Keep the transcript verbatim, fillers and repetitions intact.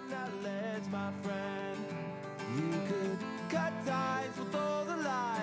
on that ledge, my friend. You could cut ties with all the lies